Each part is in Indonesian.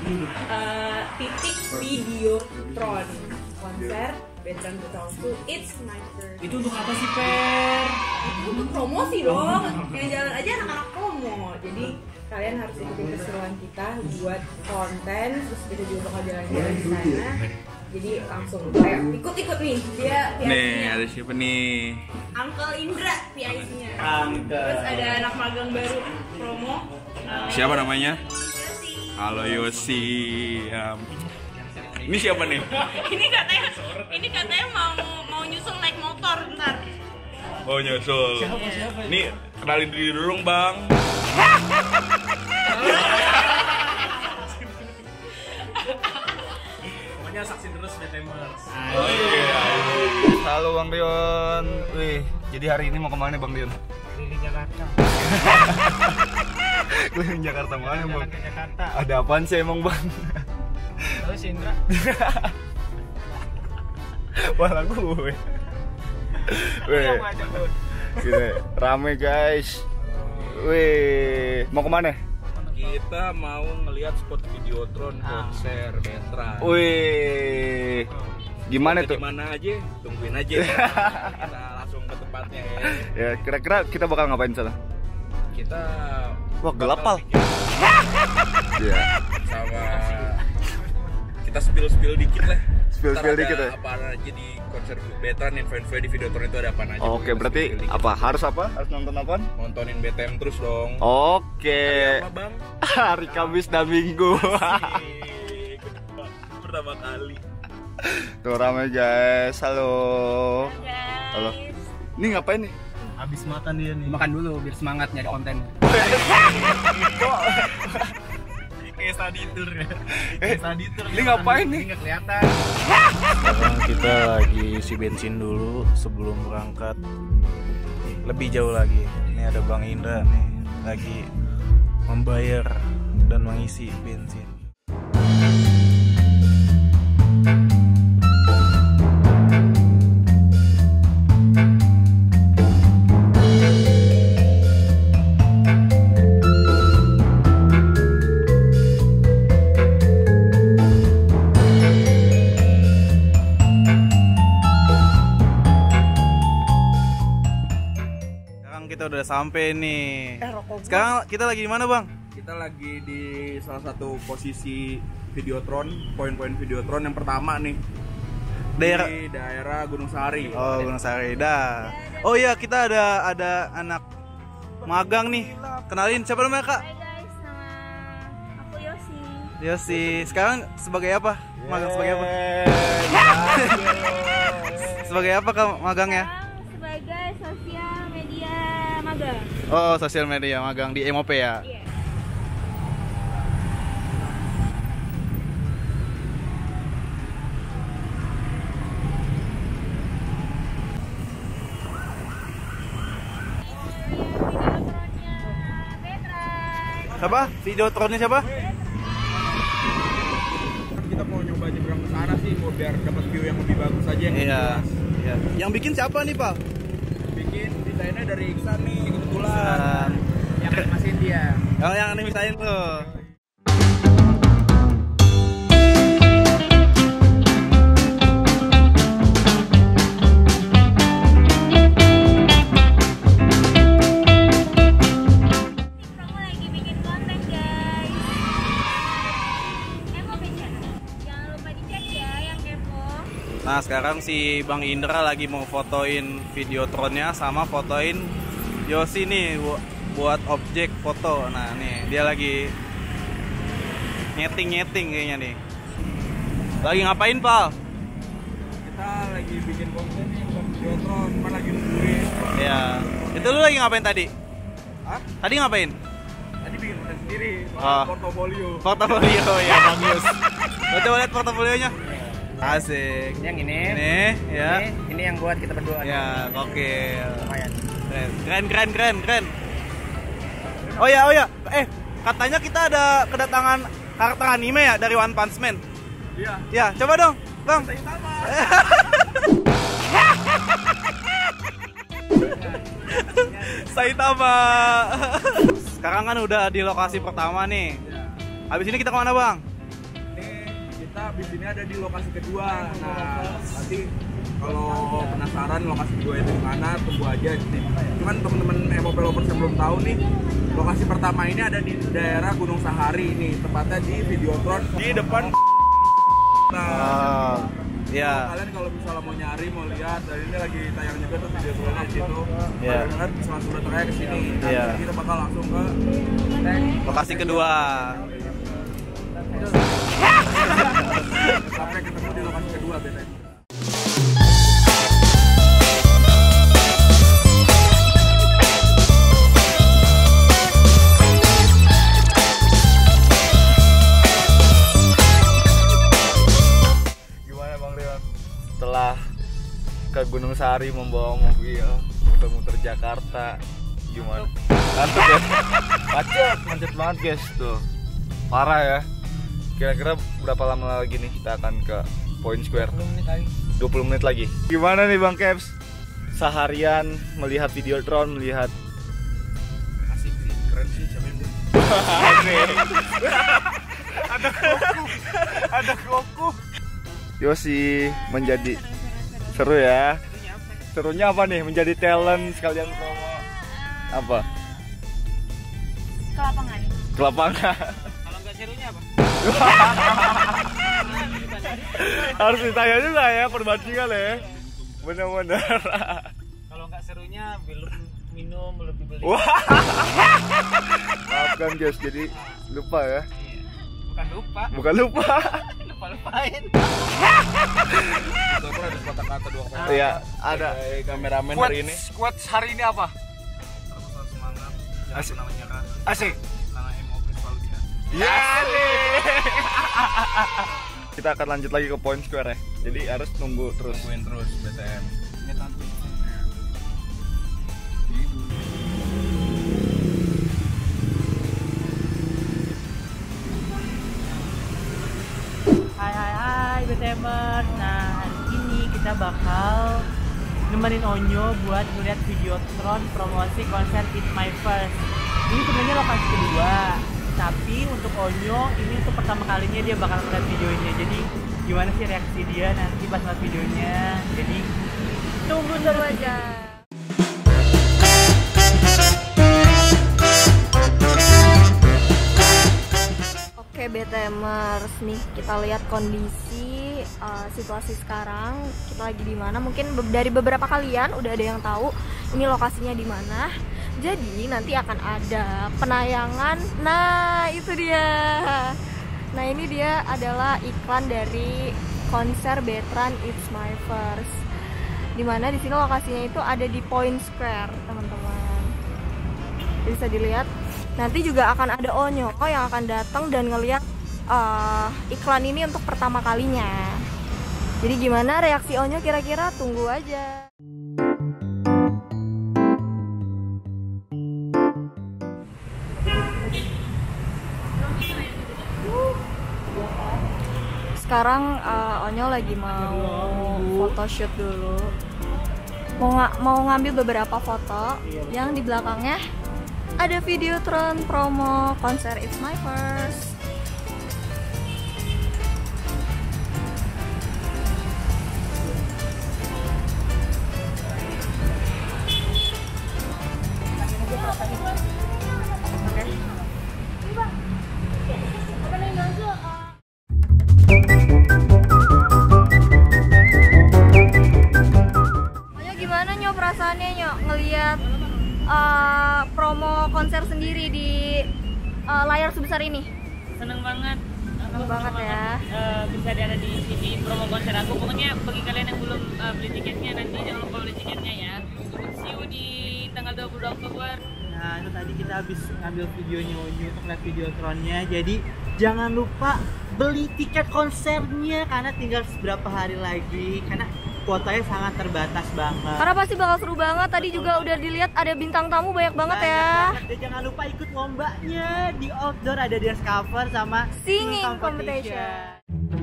titik Videotron konser Betran 2002 It's My Turn. Itu untuk apa sih, Per? Itu untuk promosi dong. Yang jalan aja anak-anak promo. Jadi kalian harus ikutin keseruan kita buat konten, terus kita juga bakal jalan-jalan di sana. Jadi langsung kayak ikut-ikut nih. Dia PIC-nya. Nih, ada siapa nih? Uncle Indra PIC-nya. Uncle. Terus ada anak magang baru promo. Siapa namanya? Yosi. Halo Yosi. Ini siapa nih? Ini katanya mau nyusul naik motor ntar. Oh nyusul. Siapa? Nih kenalin diri dulu dong, Bang. Pokoknya saksin terus Betemers. Oh iya. Halo Bang Dion. Wih, jadi hari ini mau kemana Bang Dion? Di Jakarta. Keliling Jakarta mana Bang? Ke Jakarta. Ada apaan sih emang Bang? Terus Indra. Malah gue. Wih, Yang ngajak gue. gini, rame guys. Wih, mau kemana? Kita mau ngelihat spot Videotron konser Betran. Wih, gimana tuh? Di mana aja? Tungguin aja. Kita langsung ke tempatnya ya. Ya, kira-kira kita bakal ngapain sana? Kita Wah, gelap pal. Iya. Sama kita spill dikit lah. Spill Ntar ada dikit ya. apa aja di konser Betran, info-info di Videotron itu ada apa aja. Oke, Kita berarti spill dikit. apa? Harus apa? Harus nonton apa? Nontonin BTM terus dong. Oke. Hari apa, Bang? Hari Kamis dan Minggu. Asik. Pertama kali. Tuh rame guys. Halo. Halo. Ini ngapain nih? Habis makan dia nih. Makan dulu biar semangat nyari konten. Kayak study tour ya. Study tour. Ini ngapain nih? Nggak kelihatan. Sekarang kita lagi isi bensin dulu sebelum berangkat lebih jauh lagi. Ini ada Bang Indra nih lagi membayar dan mengisi bensin. Kita udah sampai nih. Sekarang kita lagi di mana, Bang? Kita lagi di salah satu posisi Videotron, poin-poin Videotron yang pertama nih. Daerah Di daerah Gunung Sahari. Oh, Gunung Sahari. Dah. Oh iya, kita ada anak magang nih. Kenalin siapa namanya, Kak? Hai guys, nama aku Yosi. Yosi. Sekarang sebagai apa? Magang sebagai apa? Sebagai apa Kak magangnya? Sebagai sosial media magang. Oh, sosial media magang di MOP ya? Iya. Siapa? Videotronnya siapa? Kita mau nyoba nyebrang ke sana sih, mau biar dapat view yang lebih bagus aja yang Iya. jelas. Iya. Yang bikin siapa nih, Pak? Bikin desainnya dari Iksan nih, kebetulan. Yang animasiin dia. Yang animasin tuh. Kamu lagi bikin konten guys. Mau bikin? Jangan lupa dicek ya yang kepo. Nah, sekarang si Bang Indra lagi mau fotoin Videotronnya sama fotoin Yosi nih buat objek foto. Nah, nih dia lagi nyeting kayaknya nih. Lagi ngapain, Pal? Kita lagi bikin konten nih buat Videotron, cuma lagi nungguin. Ya. Itu lu lagi ngapain tadi? Hah? Tadi ngapain? Tadi bikin konten sendiri, Oh. portofolio. Portofolio ya, bagus. Coba lihat portofolionya. Asik. Yang ini. Ini ya. Ini yang buat kita berdua. Ya, oke. Lumayan. Keren. Oh ya. Katanya kita ada kedatangan karakter anime ya dari One Punch Man. Iya. Ya, coba dong, Bang. Saitama. Sekarang kan udah di lokasi pertama nih. Habis ini kita kemana, Bang? habis ini ada di lokasi kedua. Nah, nanti kalau penasaran lokasi kedua itu di mana, tunggu aja. Cuman teman-teman MOP Lovers yang belum tahu nih, lokasi pertama ini ada di daerah Gunung Sahari ini, tepatnya di Videotron di depan. Nah, Ya. kalian kalau misalnya mau nyari, mau lihat, dan ini lagi tayang juga tuh Videotronnya di situ. Kalian bisa langsung datang aja ke sini. Dan kita bakal langsung ke Lokasi kedua. sampai ketemu di lokasi kedua BTM. Gimana Bang Leon? Setelah ke Gunung Sahari membawa mobil muter-muter Jakarta, gimana? Macet ya? Macet banget guys tuh. Parah ya. Kira-kira berapa lama lagi nih kita akan ke Point Square? 20 menit lagi. Gimana nih Bang Caps? Seharian melihat Videotron, melihat Asik sih, keren sih, siapa yang Ada Goku. Yosi menjadi seru ya. Serunya apa nih? Menjadi talent sekalian promo apa? Ke lapangan. Ke lapangan. Kalau nggak serunya apa? Harus ditanya juga ya perbandingan ya. Bener-bener. Kalau nggak serunya belum minum, belum dibeli. Wah. Maafkan guys, jadi lupa ya. Bukan lupa. Bukan lupa. Lupa-lupain. Itu ada kata-kata dua kata. Iya, ada. Kameramen hari ini. Quotes hari ini apa? Terus semangat, jangan Asik. pernah menyerah. Asik. Karena MOP selalu di hati. Ya. Kita akan lanjut lagi ke Point Square ya. Jadi harus nunggu terus. Tungguin terus BTM. Ini nanti. Hai BTMers. Nah, hari ini kita bakal nemenin Onyo buat ngeliat Videotron promosi konser It's My First. Ini sebenarnya lokasi kedua, tapi untuk Onyo ini untuk pertama kalinya dia bakal ngeliat videonya. Jadi gimana sih reaksi dia nanti pas ngeliat videonya. Jadi tunggu terus aja. Oke BTMers, nih kita lihat kondisi situasi sekarang. Kita lagi di mana? Mungkin dari beberapa kalian udah ada yang tahu ini lokasinya di mana. Jadi nanti akan ada penayangan. Nah, itu dia. Nah, ini dia adalah iklan dari konser Betran It's My First. Dimana di sini lokasinya itu ada di Point Square, teman-teman. Bisa dilihat. Nanti juga akan ada Onyo yang akan datang dan ngeliat iklan ini untuk pertama kalinya. Jadi gimana reaksi Onyo kira-kira? Tunggu aja. Sekarang Onyo lagi mau photoshoot dulu. Mau ngambil beberapa foto yang di belakangnya ada Videotron promo konser It's My First. Gimana Nyo perasaannya Nyo ngelihat promo konser sendiri di layar sebesar ini? Seneng banget. Seneng banget ya. Bisa ada di sini promo konser aku. Pokoknya bagi kalian yang belum beli tiketnya, nanti jangan lupa beli tiketnya ya. See you di tanggal 20 Oktober. Nah, itu tadi kita habis ngambil videonya Onyo untuk lihat Videotronnya. Jadi jangan lupa beli tiket konsernya karena tinggal beberapa hari lagi. Karena kuotanya sangat terbatas banget. Karena pasti bakal seru banget. Tadi juga udah dilihat ada bintang tamu banyak banget ya. Dan jangan lupa ikut lombanya di outdoor, ada dance cover sama Singing competition.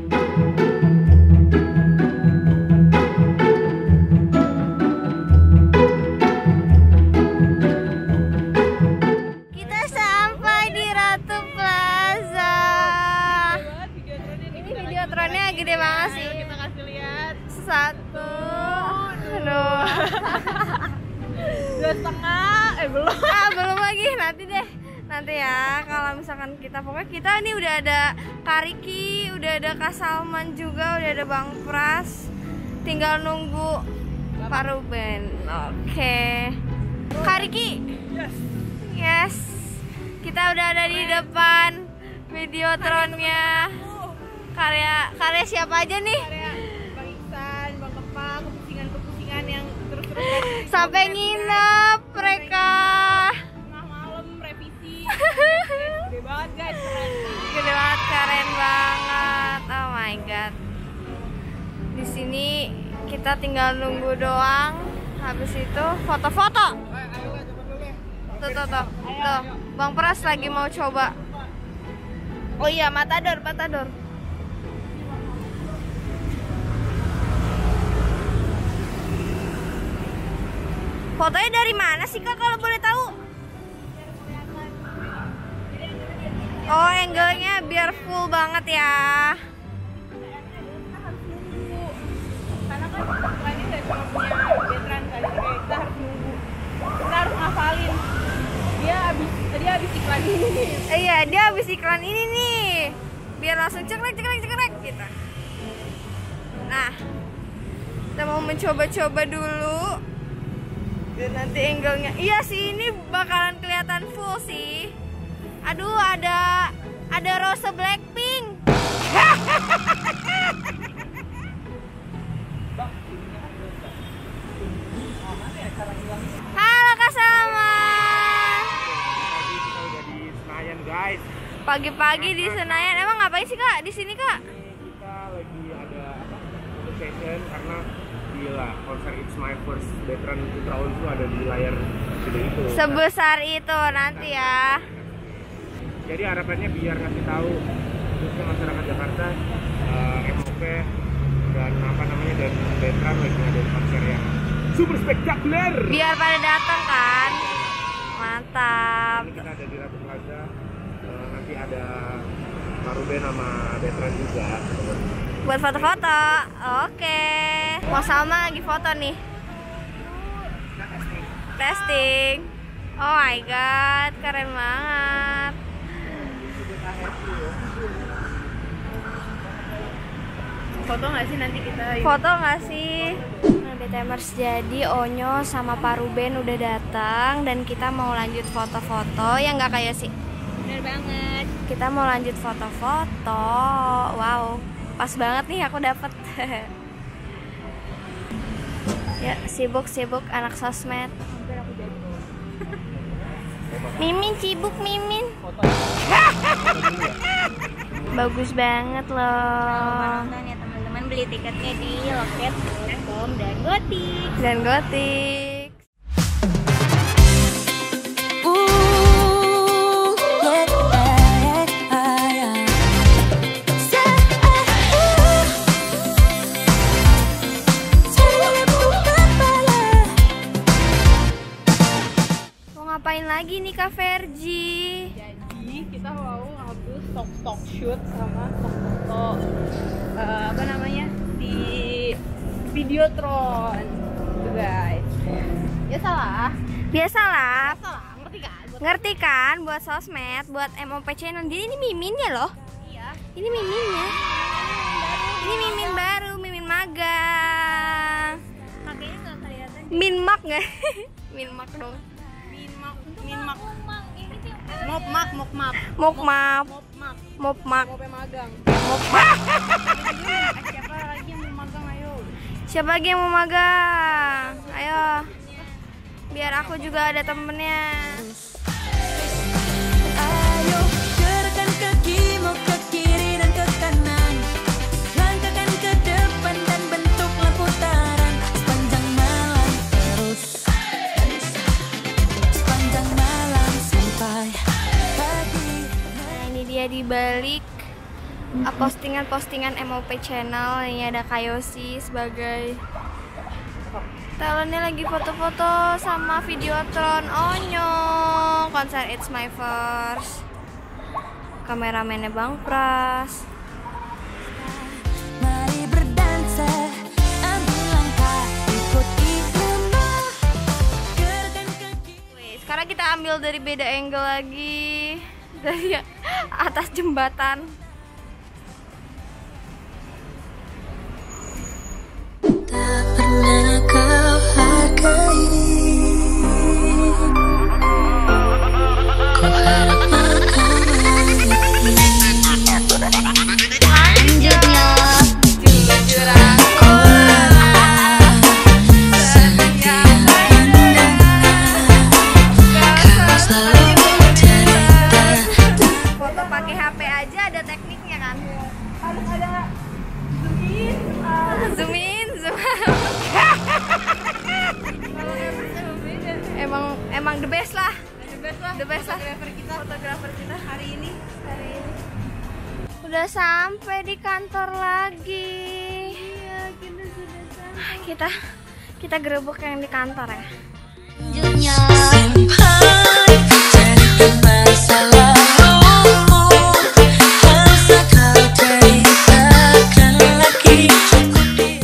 Kita sampai di Ratu Plaza. Ini Videotronnya gede banget sih. Ayo kita kasih lihat. 1, 2, 2,5. Belum. belum lagi, nanti ya kalau misalkan pokoknya kita ini udah ada Kak Riki, udah ada Kak Salman juga, udah ada Bang Pras, tinggal nunggu Pak Ruben. Oke. Kak Riki, yes, kita udah ada di depan Videotronnya. Karya siapa aja nih? Bang Iksan, Bang Kepa, kepusingan yang terus Sampai nginep mereka. tengah malam revisi. Gede banget guys, Gede banget, keren banget. Oh my god. Di sini kita tinggal nunggu doang. Habis itu foto-foto. Tuh. Bang Pras lagi mau coba. Oh iya, Matador. Fotonya dari mana sih Kak kalau boleh tahu? Oh, angle-nya biar full banget ya. karena kan lagi saya cuma punya veteran kali kayak kita harus nunggu, kita harus ngafalin. Dia habis iklan ini nih. Iya, dia habis iklan ini nih. Biar langsung cekrek gitu. Nah, kita mau mencoba-coba dulu. Dan nanti angle-nya. Iya sih, ini bakalan kelihatan full sih. Aduh, ada Rose Blackpink. Halo Kak Salman. Kita udah di Senayan guys. Pagi-pagi di Senayan. Emang ngapain sih Kak di sini Kak? Kita lagi ada foto session karena gila konser It's My First Veteran Putra Onsu ada di layar gede itu. Sebesar itu nanti ya. Jadi harapannya biar ngasih tahu khususnya masyarakat Jakarta, MOP dan dan veteran lagi ada konser yang super spektakuler. Biar pada datang kan. Mantap. Ini kita ada di Ratu Plaza. Nanti ada Pak Ruben sama veteran juga. Buat foto-foto. Oke. Mau Salma lagi foto nih. Testing. Oh my god, keren banget. Foto nggak sih nanti kita? Foto nggak sih? Nah, BTMers, jadi Onyo sama Pak Ruben udah datang dan kita mau lanjut foto-foto yang nggak kayak sih. Bener banget. Kita mau lanjut foto-foto. Wow, pas banget nih aku dapet. Ya, sibuk anak sosmed. Mimin sibuk, Mimin. Bagus banget loh. Nonton ya teman-teman, beli tiketnya di loket.com dan Gotik. Mau ngapain lagi nih Kak Verji? Jadi kita mau ngambil stock shoot sama stock foto di Videotron gitu guys. Biasalah. Ngerti kan? Buat sosmed, buat MOP channel. Jadi ini miminnya loh. Iya. Ini miminnya. Ini mimin baru, mimin magang. Makanya nggak kelihatan. Minmak nggak? Minmak dong. Minmak. Mopmak. Mopmak. Mope magang. Mopmak. Siapa lagi yang mau magang, ayo. Siapa lagi yang mau magang? Ayo. Biar aku juga ada temennya. Ayo gerakan kakimu ke kiri dan ke kanan, langkahkan ke depan dan bentuklah putaran sepanjang malam terus, sepanjang malam sampai pagi. Nah, ini dia di balik postingan-postingan MOP channel. Ini ada Kayosi sebagai talentnya lagi foto-foto sama Videotron Onyo konser It's My First. Kameramennya Bang Pras. ngambil dari beda angle lagi, dari atas jembatan. Tak pernah kau hargai. Ku harap akan lanjutnya. Foto pakai HP aja ada tekniknya kan? Harus ada zoom in, zoom out. Emang the best lah. The best lah. Fotografer kita hari ini. Udah sampai di kantor lagi. Iya, kita sudah sampai. Kita gerebek yang di kantor ya. Lanjutnya. Simpan cerita masa lalumu, rasa kau ceritakan lagi. Cukup dia.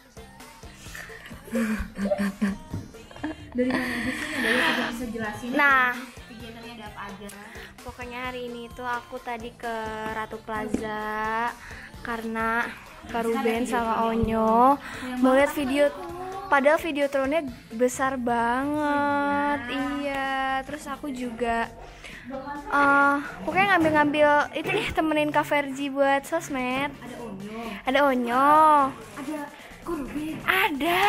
Dari mana aja sih? Dari bisa jelasin. Nah, kegiatannya ada apa aja? pokoknya hari ini tuh aku tadi ke Ratu Plaza karena Kak Ruben sama Onyo mau lihat video, padahal videotronnya besar banget. Iya, terus aku juga pokoknya ngambil itu nih, temenin Kak Verji buat sosmed. Ada Onyo, Ada Ruben. ada.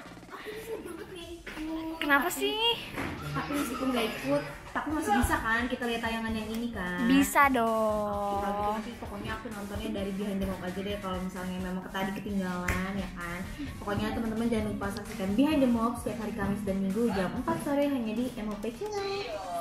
Kenapa sih? Tapi meskipun gak ikut, tapi masih bisa kan kita lihat tayangan yang ini kan? Bisa Kalau dong. gitu nanti pokoknya aku nontonnya dari Behind the Mob aja deh, kalau misalnya memang tadi ketinggalan ya kan. Pokoknya teman-teman jangan lupa saksikan Behind the Mob setiap hari Kamis dan Minggu jam 4 sore hanya di MOP Channel.